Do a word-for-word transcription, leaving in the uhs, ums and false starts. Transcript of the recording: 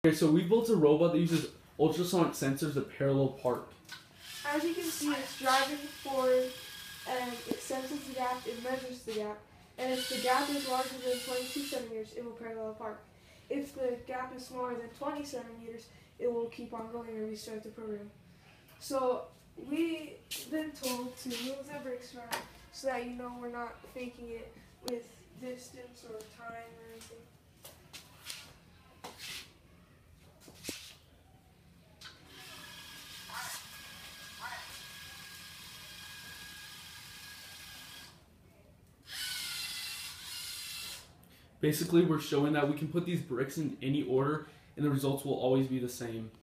Okay, so we built a robot that uses ultrasonic sensors to parallel park. As you can see, it's driving forward and it senses the gap, it measures the gap, and if the gap is larger than twenty-two centimeters, it will parallel park. If the gap is smaller than twenty centimeters, it will keep on going and restart the program. So we've been told to move the brakes around so that you know we're not faking it with distance or time or anything. Basically, we're showing that we can put these bricks in any order and the results will always be the same.